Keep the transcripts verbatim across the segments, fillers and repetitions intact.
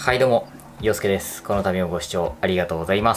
はいどうも、陽介です。この度もご視聴ありがとうございます。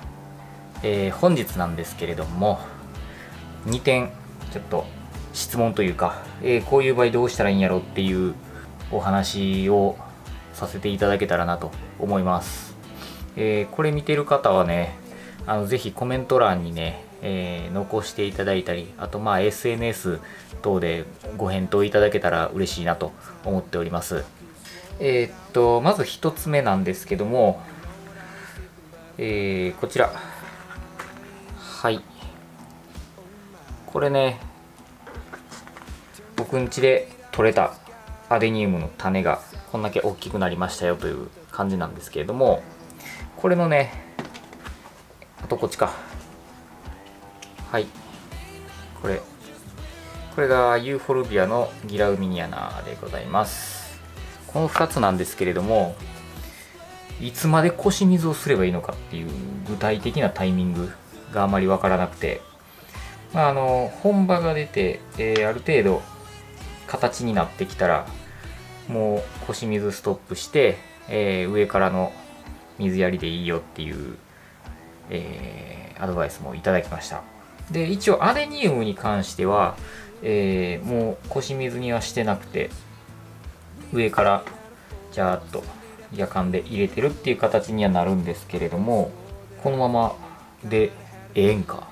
えー、本日なんですけれども、にてんちょっと質問というか、えー、こういう場合どうしたらいいんやろっていうお話をさせていただけたらなと思います。えー、これ見てる方はね、あのぜひコメント欄にね、えー、残していただいたり、あとまあ エスエヌエス 等でご返答いただけたら嬉しいなと思っております。えー、っとまずひとつめなんですけども、えー、こちら、はい、これね、僕ん家で採れたアデニウムの種がこんだけ大きくなりましたよという感じなんですけれども、これのね、あとこっちか、はい、これこれがユーフォルビアのギラウミニアナでございます。このふたつなんですけれども、いつまで腰水をすればいいのかっていう具体的なタイミングがあまりわからなくて、まあ、あの本葉が出て、えー、ある程度形になってきたらもう腰水ストップして、えー、上からの水やりでいいよっていう、えー、アドバイスもいただきました。で一応アデニウムに関しては、えー、もう腰水にはしてなくて、上からジャーッと夜間で入れてるっていう形にはなるんですけれども、このままでええんか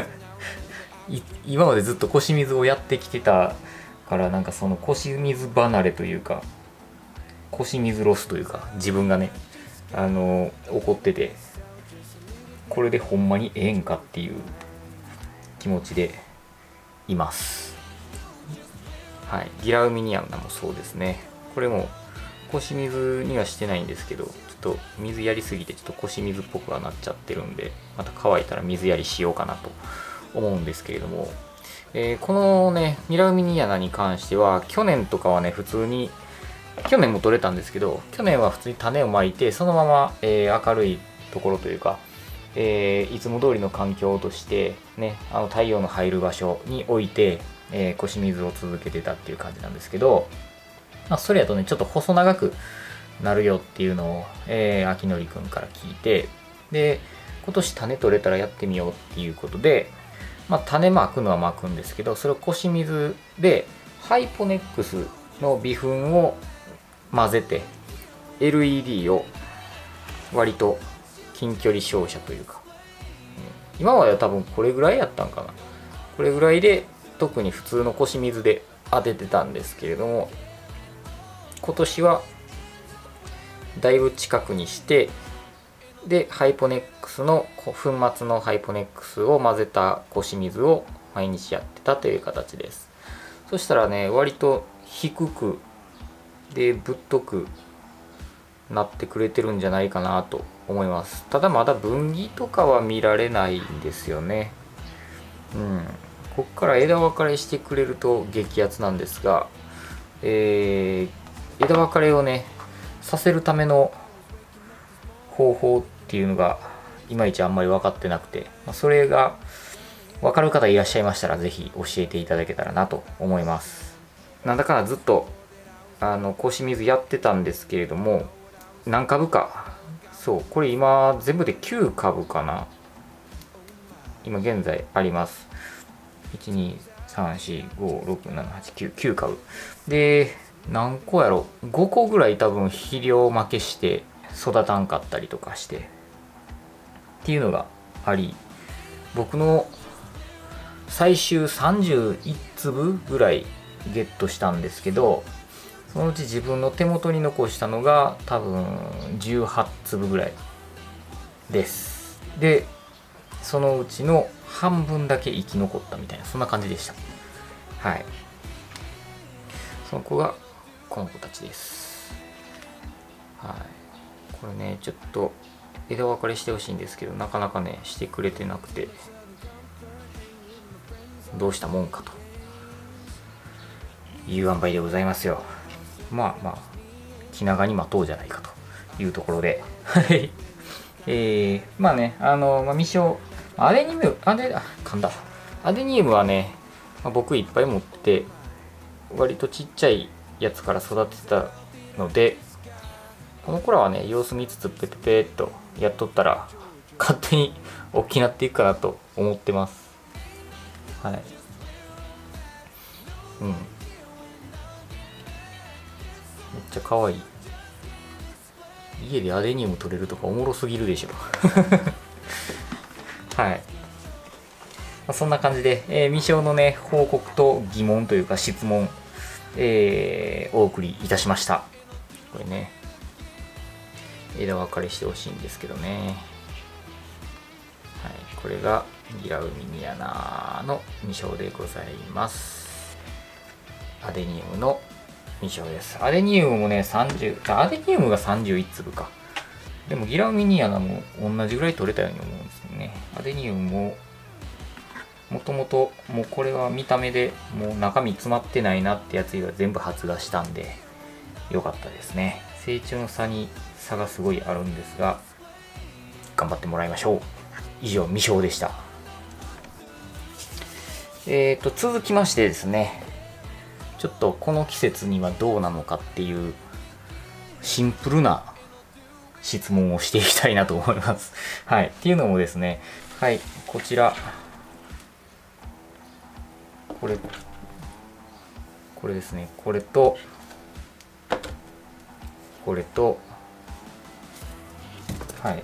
今までずっと腰水をやってきてたから、なんかその腰水離れというか腰水ロスというか自分がね、あの怒ってて、これでほんまにええんかっていう気持ちでいます。はい、ギラウミニアナもそうですね。これも腰水にはしてないんですけど、ちょっと水やりすぎてちょっと腰水っぽくはなっちゃってるんで、また乾いたら水やりしようかなと思うんですけれども、えー、このねギラウミニアナに関しては去年とかはね普通に、去年も取れたんですけど、去年は普通に種をまいてそのまま、えー、明るいところというか、えー、いつも通りの環境としてね、あの太陽の入る場所に置いて、えー、腰水を続けてたっていう感じなんですけど、まあ、それやとねちょっと細長くなるよっていうのを、えー、秋典くんから聞いて、で今年種取れたらやってみようっていうことで、まあ、種まくのはまくんですけど、それを腰水でハイポネックスの微粉を混ぜて エルイーディー を割と近距離照射というか、今までは多分これぐらいやったんかな、これぐらいで特に普通の腰水で当ててたんですけれども、今年はだいぶ近くにして、でハイポネックスの粉末のハイポネックスを混ぜた腰水を毎日やってたという形です。そしたらね、割と低くでぶっとくなってくれてるんじゃないかなと思います。ただまだ分岐とかは見られないんですよね。うん、こっから枝分かれしてくれると激アツなんですが、えー枝分かれをねさせるための方法っていうのがいまいちあんまり分かってなくて、それが分かる方いらっしゃいましたらぜひ教えていただけたらなと思います。なんだかんだずっとあの腰水やってたんですけれども、何株か、そうこれ今全部できゅう株かな、今現在あります。いちにさんしごろくななはちきゅう、きゅう株で、何個やろ、ごこぐらい多分肥料負けして育たんかったりとかしてっていうのがあり、僕の最終さんじゅういち粒ぐらいゲットしたんですけど、そのうち自分の手元に残したのが多分じゅうはち粒ぐらいです。でそのうちの半分だけ生き残ったみたいな、そんな感じでした。はい、その子がこの子たちです。はい、これねちょっと枝分かれしてほしいんですけど、なかなかねしてくれてなくて、どうしたもんかという塩梅でございますよ。まあまあ気長に待とうじゃないかというところではいえー、まあね、あの、まあ、未生アデニウムアデあ噛んだアデニウムはね、まあ、僕いっぱい持ってて割とちっちゃいやつから育てたので、 この頃はね様子見つつペペペーっとやっとったら勝手に大きくなっていくかなと思ってます。はい。うん。めっちゃ可愛い。家でアデニウム取れるとかおもろすぎるでしょ。はい。そんな感じで、えー、未詳のね、報告と疑問というか質問、えー、お送りいたしました。これね、枝分かれしてほしいんですけどね。はい、これがギラウミニアナの未詳でございます。アデニウムの未詳です。アデニウムもね、さんじゅう、アデニウムがさんじゅういち粒か。でもギラウミニアナも同じぐらい取れたように思うんですよね。アデニウムももともともうこれは見た目でもう中身詰まってないなってやつが全部発芽したんで良かったですね。成長の差に差がすごいあるんですが頑張ってもらいましょう。以上未詳でした。えーと続きましてですね、ちょっとこの季節にはどうなのかっていうシンプルな質問をしていきたいなと思います。はい。っていうのもですね、はい、こちらこれこれですね、これとこれとはい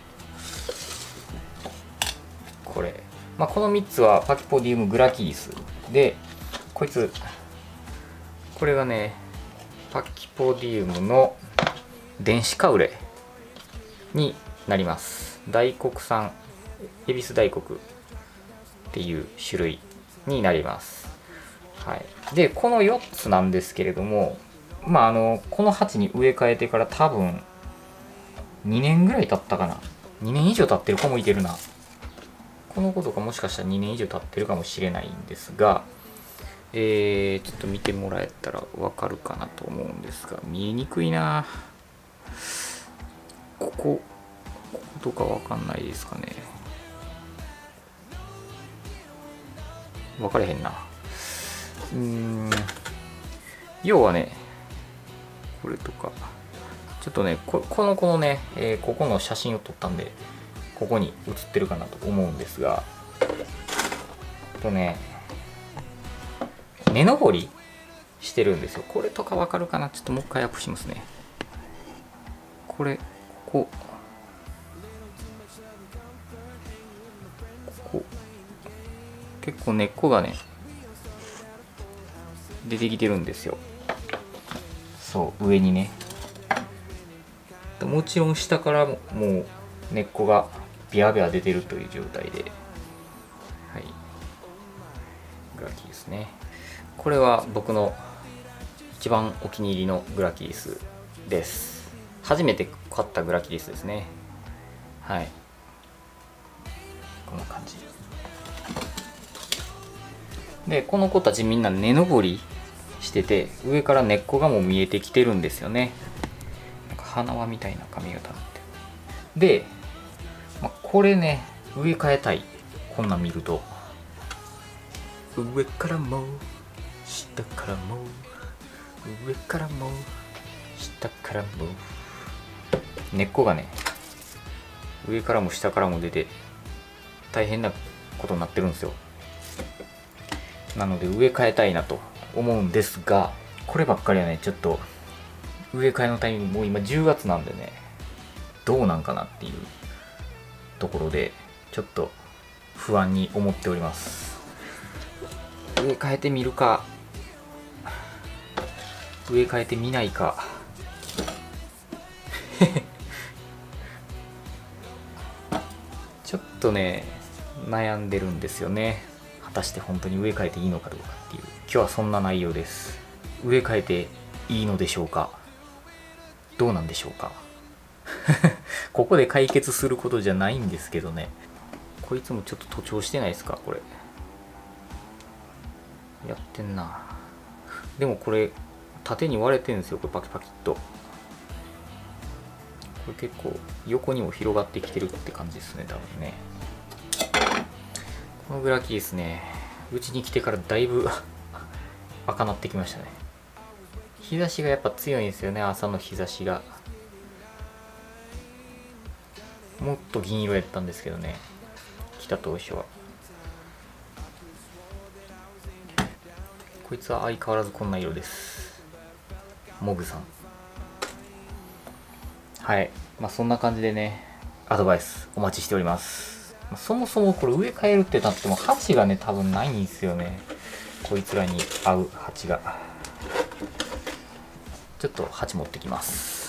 これ、まあ、このみっつはパキポディウムグラキリスで、こいつこれがねパキポディウムの電子カウレになります。大黒産恵比寿大黒っていう種類になります。はい、でこのよっつなんですけれども、まああのこの鉢に植え替えてから多分にねんぐらい経ったかな。にねん以上経ってる子もいてるな。この子とかもしかしたらにねん以上経ってるかもしれないんですが、えー、ちょっと見てもらえたらわかるかなと思うんですが、見えにくいな。こここことかわかんないですかね。分かれへんな。うーん、要はねこれとかちょっとね こ, この子のね、えー、ここの写真を撮ったんでここに写ってるかなと思うんですが、とね根登りしてるんですよ。これとか分かるかな。ちょっともう一回アップしますね。これここここ結構根っこがね出てきてるんですよ。そう上にね。もちろん下からももう根っこがビャビャ出てるという状態で、はい、グラキリスね。これは僕の一番お気に入りのグラキリスです。初めて買ったグラキリスですね。はい、こんな感じで、この子たちみんな根登りしてて上から根っこがもう見えてきてるんですよね。なんか花輪みたいな髪型になってで、まあ、これね植え替えたい。こんなん見ると上からも下からも上からも下からも根っこがね上からも下からも出て大変なことになってるんですよ。なので植え替えたいなと思うんですが、こればっかりはねちょっと植え替えのタイミングもう今じゅうがつなんでねどうなんかなっていうところでちょっと不安に思っております。植え替えてみるか植え替えてみないかちょっとね悩んでるんですよね。果たして本当に植え替えていいのかどうかっていう、今日はそんな内容です。植え替えていいのでしょうか、どうなんでしょうかここで解決することじゃないんですけどね。こいつもちょっと徒長してないですか。これやってんな。でもこれ縦に割れてるんですよ。これパキパキっとこれ結構横にも広がってきてるって感じですね多分ね。このグラキリスねうちに来てからだいぶ赤なってきましたね。日差しがやっぱ強いんですよね。朝の日差しがもっと銀色やったんですけどね、来た当初は。こいつは相変わらずこんな色です。モグさん。はい、まあそんな感じでね、アドバイスお待ちしております。そもそもこれ植え替えるってなっても鉢がね多分ないんですよね、こいつらに合う鉢が。ちょっと鉢持ってきます。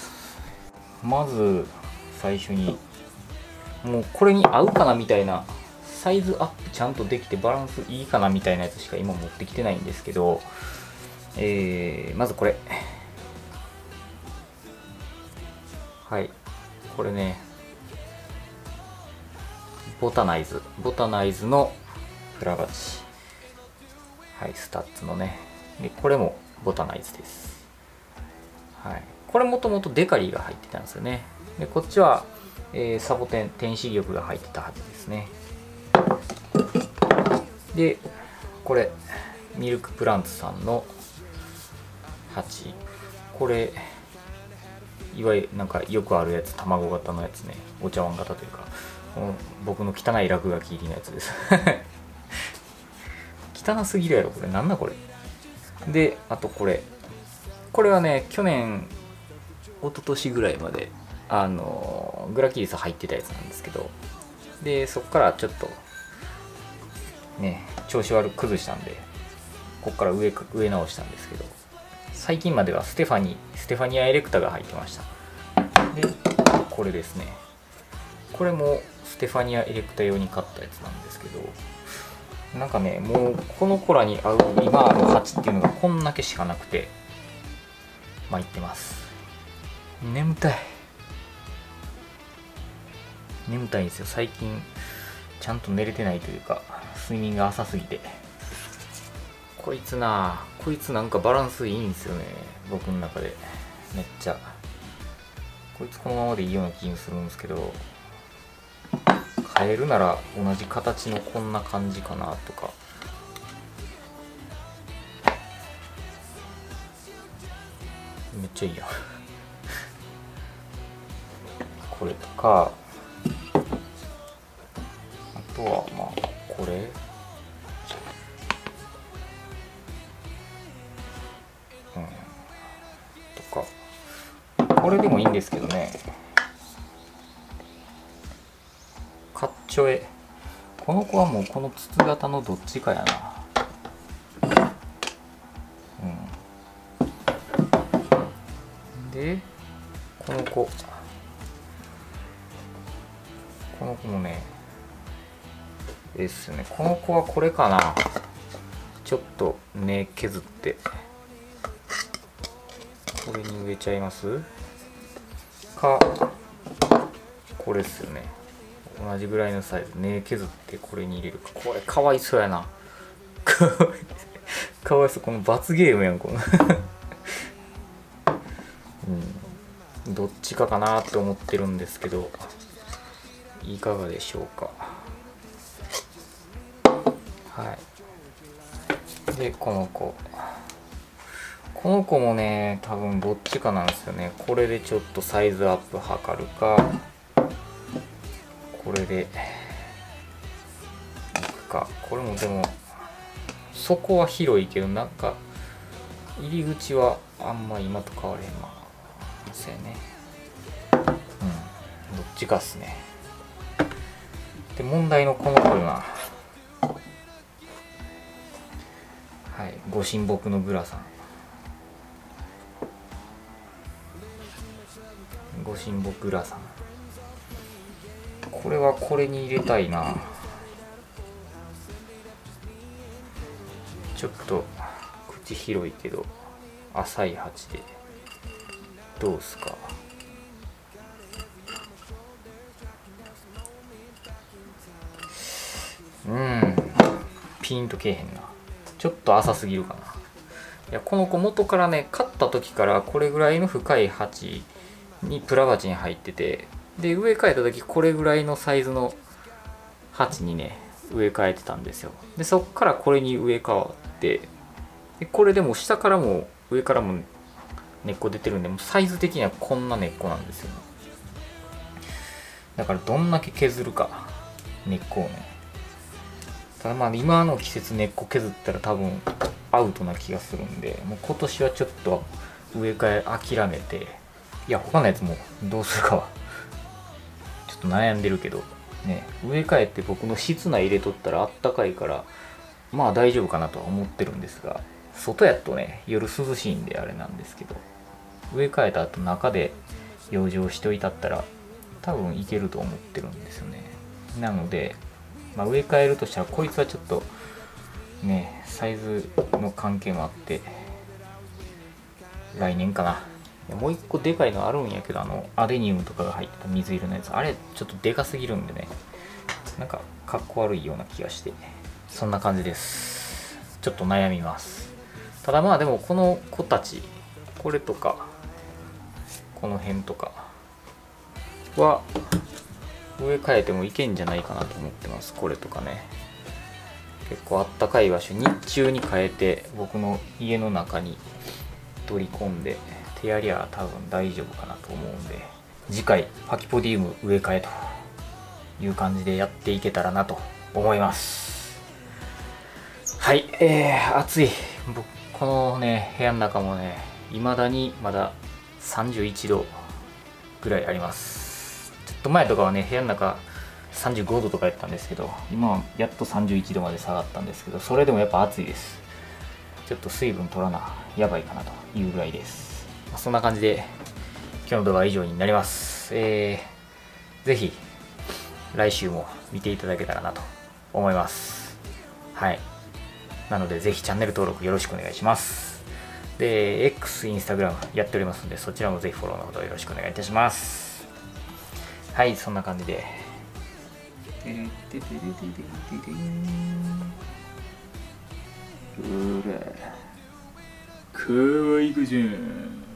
まず最初にもうこれに合うかなみたいな、サイズアップちゃんとできてバランスいいかなみたいなやつしか今持ってきてないんですけど、えー、まずこれ、はい、これね、ボタナイズボタナイズのプラバチ、はい、スタッツのね、でこれもボタナイズです。はい、これもともとデカリーが入ってたんですよね。でこっちは、えー、サボテン天使玉が入ってたはずですね。でこれミルクプランツさんの鉢、これいわゆるなんかよくあるやつ、卵型のやつね、お茶碗型というか、この僕の汚い落書き入りのやつです汚すぎるやろこれ、なんだこれ。であとこれこれはね、去年一昨年ぐらいまであのグラキリス入ってたやつなんですけど、でそこからちょっとね調子悪く崩したんで、ここから植え植え直したんですけど、最近まではステファニーステファニアエレクタが入ってました。でこれですね、これもステファニアエレクタ用に買ったやつなんですけど、なんかねもうこの子らに合う今ある鉢っていうのがこんだけしかなくて参ってます。眠たい眠たいんですよ最近。ちゃんと寝れてないというか、睡眠が浅すぎて。こいつなこいつなんかバランスいいんですよね、僕の中で。めっちゃこいつこのままでいいような気がするんですけど、変えるなら同じ形のこんな感じかなとか。めっちゃいいやんこれとか、あとはまあこれうんとか、これでもいいんですけどね。カッチョエ、この子はもうこの筒型のどっちかやな。うんでこの子この子もねですね、この子はこれかな。ちょっと根削ってこれに植えちゃいますか、これっすよね、同じぐらいのサイズ、根削ってこれに入れるか。これかわいそうやなかわいそう、この罰ゲームやんこのうん、どっちかかなと思ってるんですけど、いかがでしょうか。はい。でこの子この子もね多分どっちかなんですよね。これでちょっとサイズアップ測るか、これでいくか。これもでも底は広いけど、なんか入り口はあんま今と変われへん。まあそうやね、うん、どっちかっすね。で問題のこの子が、はい、ご神木のグラさん、ご神木グラさん、これはこれに入れたいな。ちょっと口広いけど浅い鉢でどうすか。うんピンとけえへんな、ちょっと浅すぎるかな。いやこの子元からね、買った時からこれぐらいの深い鉢にプラバチに入ってて、で植え替えた時これぐらいのサイズの鉢にね植え替えてたんですよ。でそっからこれに植え替わって、でこれでも下からも上からも根っこ出てるんで、もうサイズ的にはこんな根っこなんですよね。 だからどんだけ削るか、根っこをね。ただまあ今の季節根っこ削ったら多分アウトな気がするんで、もう今年はちょっと植え替え諦めて、いや他のやつもどうするかはちょっと悩んでるけどね、植え替えって僕の室内入れとったらあったかいからまあ大丈夫かなとは思ってるんですが、外やとね夜涼しいんであれなんですけど、植え替えた後中で養生しておいたったら多分いけると思ってるんですよね。なので、まあ、植え替えるとしたらこいつはちょっとねサイズの関係もあって来年かな。もう一個でかいのあるんやけど、あのアデニウムとかが入ってた水色のやつ、あれちょっとでかすぎるんでね、なんかかっこ悪いような気がして、そんな感じです。ちょっと悩みます。ただまあでもこの子たち、これとかこの辺とかは植え替えてもいけんじゃないかなと思ってます。これとかね、結構あったかい場所、日中に変えて僕の家の中に取り込んで手やりゃ多分大丈夫かなと思うんで、次回パキポディウム植え替えという感じでやっていけたらなと思います。はい、えー、暑い。僕このね部屋の中もね未だにまださんじゅういちどぐらいあります。ちょっと前とかはね部屋の中さんじゅうごどとかやったんですけど、今はやっとさんじゅういちどまで下がったんですけど、それでもやっぱ暑いです。ちょっと水分取らなやばいかなというぐらいです。そんな感じで今日の動画は以上になります。えー、ぜひ来週も見ていただけたらなと思います。はい。なのでぜひチャンネル登録よろしくお願いします。で、X、Instagram やっておりますので、そちらもぜひフォローのほどよろしくお願いいたします。はい、そんな感じで。ほら、かわいい子じゃん。